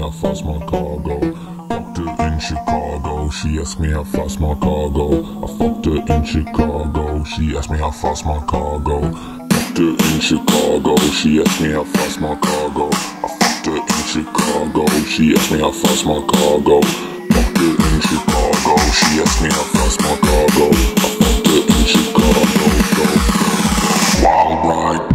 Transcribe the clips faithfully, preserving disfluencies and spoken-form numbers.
how fast my cargo. Fucked her in Chicago, she asked me how fast my cargo. I fucked her in Chicago, she asked me how fast my cargo. Fucked her in Chicago, she asked me how fast my cargo. I fucked her in Chicago, she asked me how fast my cargo. Fucked her in Chicago, she asked me how fast my cargo. I fucked her in Chicago, go, go, go. Wild ride.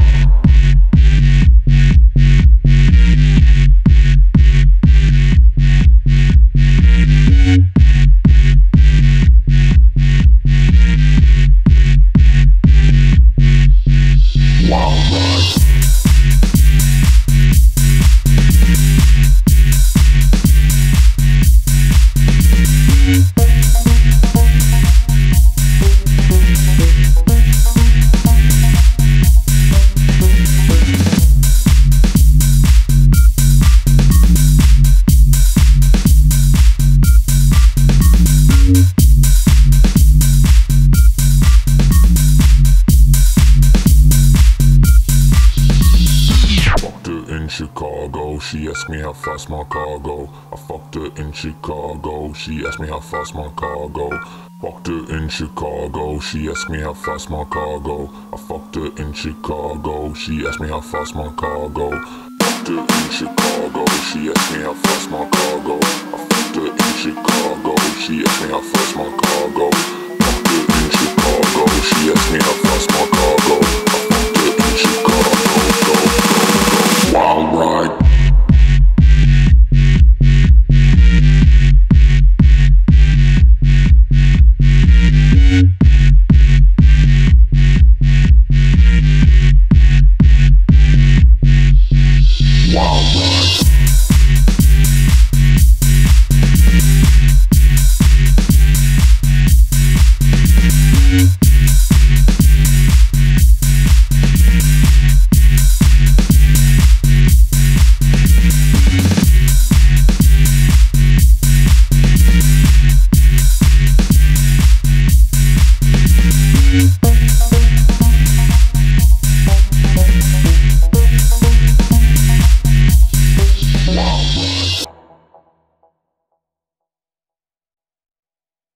Chicago, she asked me how fast my cargo. I fucked her in Chicago, she asked me how fast my cargo. Fucked her in Chicago, she asked me how fast my cargo. I fucked her in Chicago, she asked me how fast my cargo. Fucked her in Chicago, she asked me how fast my cargo. I fucked her in Chicago, she asked me how fast my cargo. Fucked her in Chicago.